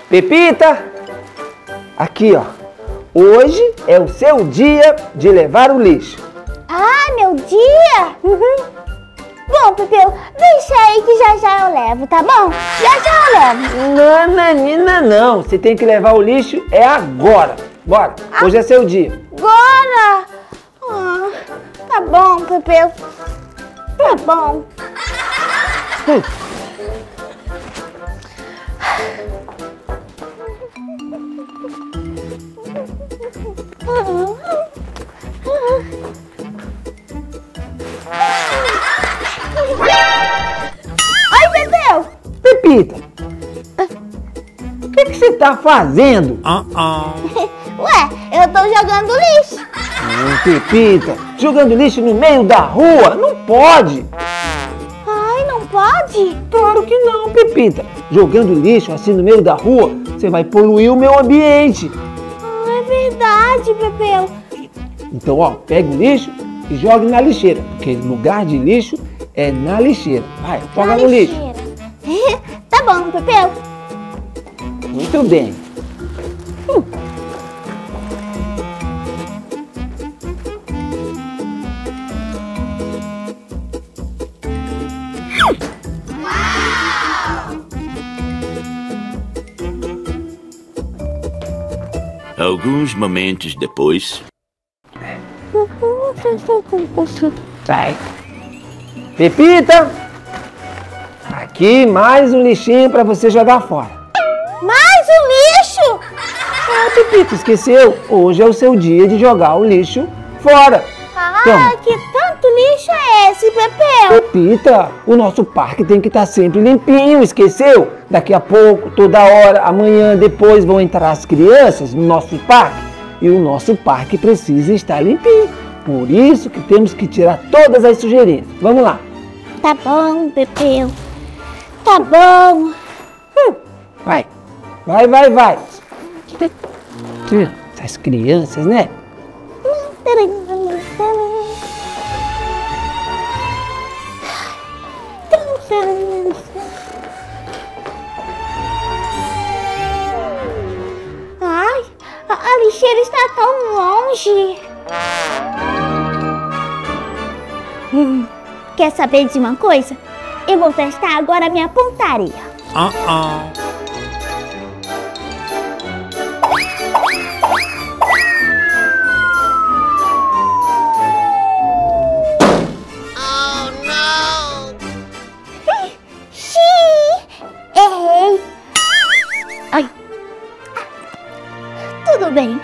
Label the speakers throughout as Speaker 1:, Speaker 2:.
Speaker 1: Pepita, aqui ó, hoje é o seu dia de levar o lixo.
Speaker 2: Ah, meu dia? Bom, Pepeu, deixa aí que já eu levo, tá bom? Já eu levo.
Speaker 1: Não, menina, não. Você tem que levar o lixo agora. Bora, hoje é seu dia.
Speaker 2: Agora? Ah, tá bom, Pepeu. Tá bom.
Speaker 1: Ai, Pepeu! Pepita, o que você tá fazendo?
Speaker 2: Ué, eu tô jogando lixo.
Speaker 1: Pepita, jogando lixo no meio da rua? Não pode!
Speaker 2: Ai, não pode?
Speaker 1: Claro que não, Pepita. Jogando lixo assim no meio da rua, você vai poluir o meu ambiente.
Speaker 2: Ah, é verdade, Pepeu.
Speaker 1: Então, ó, pega o lixo e jogue na lixeira, porque lugar de lixo é na lixeira. Vai, joga no lixo.
Speaker 2: Tá bom, Pepeu.
Speaker 1: Muito bem.
Speaker 3: Alguns momentos depois.
Speaker 1: Sai. Pepita, aqui mais um lixinho para você jogar fora.
Speaker 2: Mais um lixo?
Speaker 1: Ah, Pepita, esqueceu? Hoje é o seu dia de jogar o lixo fora.
Speaker 2: Ah,
Speaker 1: Toma.
Speaker 2: que tanto lixo é esse, Pepeu?
Speaker 1: Pepita, o nosso parque tem que estar sempre limpinho, esqueceu? Daqui a pouco, toda hora, amanhã, depois vão entrar as crianças no nosso parque e o nosso parque precisa estar limpinho. Por isso que temos que tirar todas as sujeirinhas. Vamos lá.
Speaker 2: Tá bom, Pepeu. Tá bom.
Speaker 1: Vai. Essas crianças, né?
Speaker 2: Ai, a lixeira está tão longe. Quer saber de uma coisa? Eu vou testar agora a minha pontaria. Errei. Ai. Tudo bem.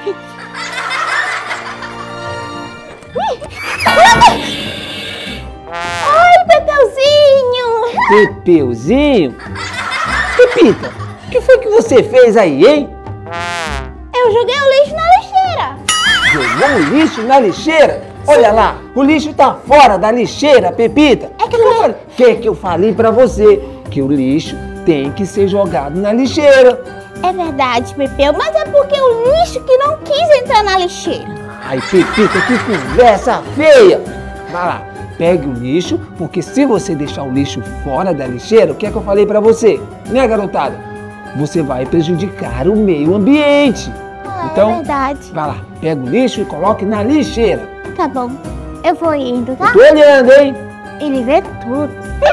Speaker 2: Ai, Pepeuzinho.
Speaker 1: Pepeuzinho? Pepita, o que foi que você fez aí, hein?
Speaker 2: Eu joguei o lixo na lixeira.
Speaker 1: Jogou o lixo na lixeira? Olha lá, o lixo tá fora da lixeira, Pepita. O que eu falei pra você? Que o lixo tem que ser jogado na lixeira.
Speaker 2: É verdade, Pepeu, mas é porque o lixo que não quis entrar na lixeira.
Speaker 1: Ai, Pepita, que conversa feia. Vai lá, pegue o lixo, porque se você deixar o lixo fora da lixeira, o que é que eu falei pra você? Né, garotada? Você vai prejudicar o meio ambiente. Então,
Speaker 2: é verdade.
Speaker 1: vai lá, pega o lixo e coloque na lixeira.
Speaker 2: Tá bom, eu vou indo, tá?
Speaker 1: Tô olhando, hein?
Speaker 2: Ele vê tudo.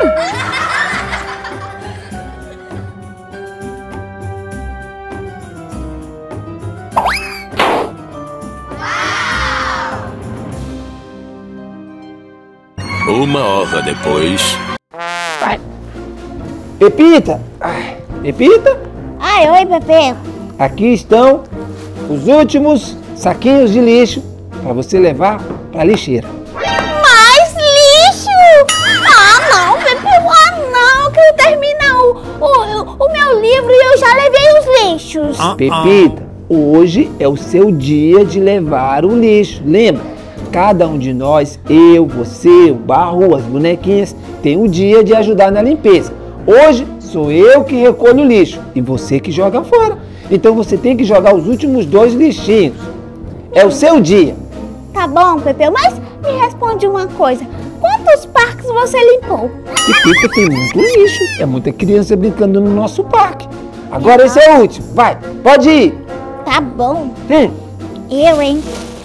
Speaker 3: Uma hora depois.
Speaker 1: Vai. Pepita! Pepita?
Speaker 2: Ai, oi, Pepeu.
Speaker 1: Aqui estão os últimos saquinhos de lixo para você levar para a lixeira.
Speaker 2: Mais lixo? Ah, não, Pepeu. Ah, não, que eu termino o meu livro e eu já levei os lixos.
Speaker 1: Pepita, hoje é o seu dia de levar o lixo. Lembra? Cada um de nós, eu, você, o Barro, as bonequinhas, tem um dia de ajudar na limpeza. Hoje sou eu que recolho o lixo e você que joga fora. Então você tem que jogar os últimos 2 lixinhos. É o seu dia.
Speaker 2: Tá bom, Pepeu, mas me responde uma coisa. Quantos parques você limpou?
Speaker 1: Pepita, tem muito lixo. É muita criança brincando no nosso parque. Agora esse é o último. Vai, pode ir.
Speaker 2: Tá bom.
Speaker 1: Hum.
Speaker 2: Eu, hein?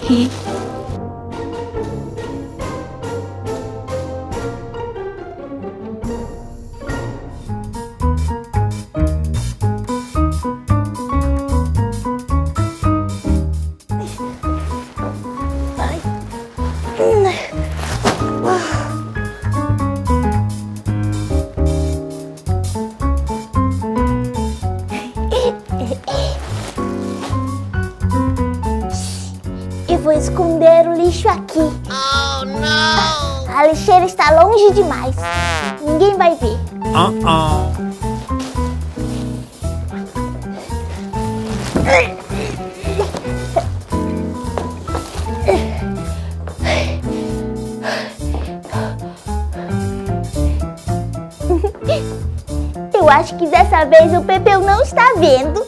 Speaker 2: Eu vou esconder o lixo aqui. Oh, não! A lixeira está longe demais. Ninguém vai ver. Eu acho que dessa vez o Pepeu não está vendo.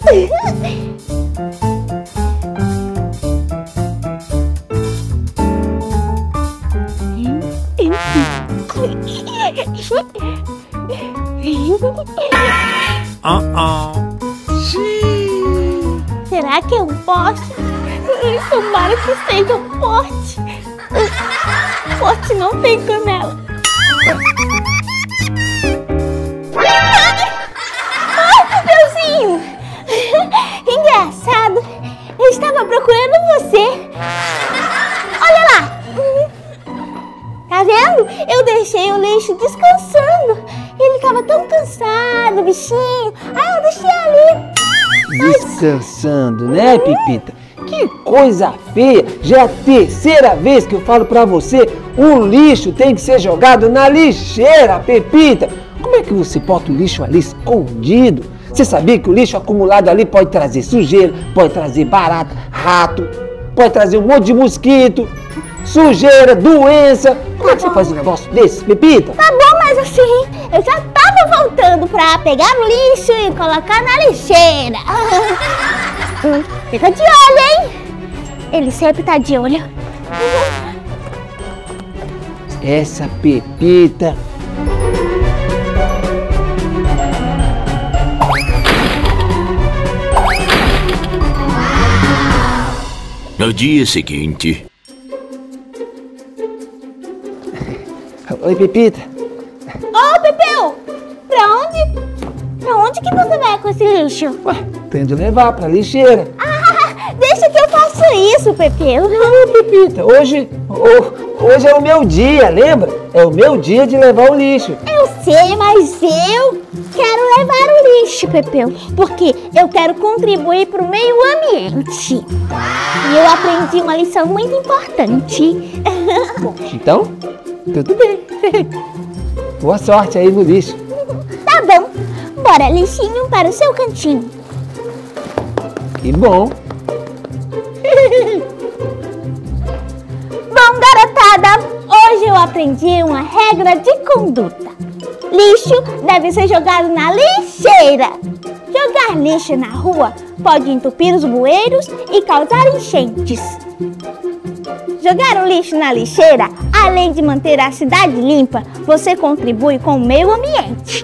Speaker 2: Será que eu posso? Tomara que seja forte. Forte não tem canela. Ai, Pepeuzinho! Engraçado. Eu estava procurando você. Olha lá. Tá vendo? Eu deixei o lixo descansando. Ele estava tão cansado, bichinho. Ah, eu deixei ali.
Speaker 1: Descansando, né, Pepita? Que coisa feia! Já é a terceira vez que eu falo pra você, o lixo tem que ser jogado na lixeira, Pepita! Como é que você bota o lixo ali escondido? Você sabia que o lixo acumulado ali pode trazer sujeira, pode trazer barata, rato, pode trazer um monte de mosquito, sujeira, doença. Como é que você faz um negócio desse, Pepita?
Speaker 2: Tá bom, mas assim, eu já tava voltando pra pegar o lixo e colocar na lixeira. Fica de olho, hein? Ele sempre tá de olho.
Speaker 1: Essa Pepita...
Speaker 3: No dia seguinte...
Speaker 1: Oi, Pepita.
Speaker 2: Ô, Pepeu! Pra onde? Pra onde que você vai com esse lixo?
Speaker 1: Ué, tem de levar pra lixeira.
Speaker 2: Ah, deixa que eu faço isso, Pepeu.
Speaker 1: Não, Pepita, hoje é o meu dia, lembra? É o meu dia de levar o lixo.
Speaker 2: Eu sei, mas eu quero levar o lixo, Pepeu, porque eu quero contribuir para o meio ambiente. E eu aprendi uma lição muito importante.
Speaker 1: Então, tudo bem. Boa sorte aí no lixo.
Speaker 2: Tá bom. Bora, lixinho, para o seu cantinho.
Speaker 1: Que bom.
Speaker 2: Bom, garotada, hoje eu aprendi uma regra de conduta. Lixo deve ser jogado na lixeira. Jogar lixo na rua pode entupir os bueiros e causar enchentes. Jogar o lixo na lixeira, além de manter a cidade limpa, você contribui com o meio ambiente.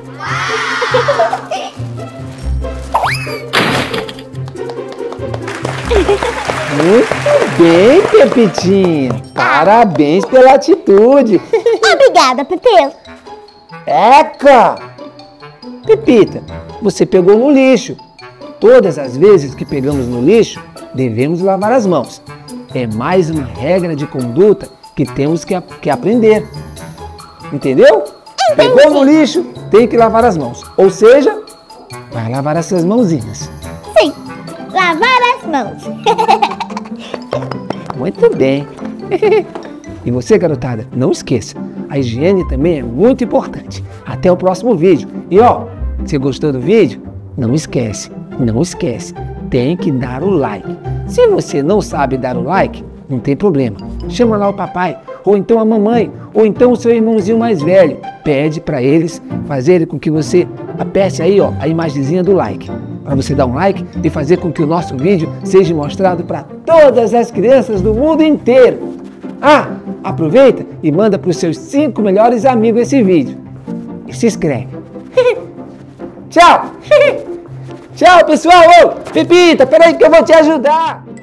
Speaker 1: Muito bem, Pepitinha. Parabéns pela atitude.
Speaker 2: Obrigada, Pepeu.
Speaker 1: Eca! Pepita, você pegou no lixo. Todas as vezes que pegamos no lixo, devemos lavar as mãos. É mais uma regra de conduta que temos que aprender. Entendeu?
Speaker 2: Entendi.
Speaker 1: Pegou no lixo, tem que lavar as mãos. Ou seja, vai lavar essas mãozinhas.
Speaker 2: Sim, lavar as mãos.
Speaker 1: Muito bem. E você, garotada, não esqueça, a higiene também é muito importante. Até o próximo vídeo. E ó, se gostou do vídeo, não esquece, tem que dar o like. Se você não sabe dar o like, não tem problema. Chama lá o papai, ou então a mamãe, ou então o seu irmãozinho mais velho. Pede para eles fazerem com que você aperte aí, ó, a imagenzinha do like. Para você dar um like e fazer com que o nosso vídeo seja mostrado para todas as crianças do mundo inteiro. Ah, aproveita e manda para os seus 5 melhores amigos esse vídeo. E se inscreve. Tchau! Tchau, pessoal! Ô, Pepita, peraí que eu vou te ajudar!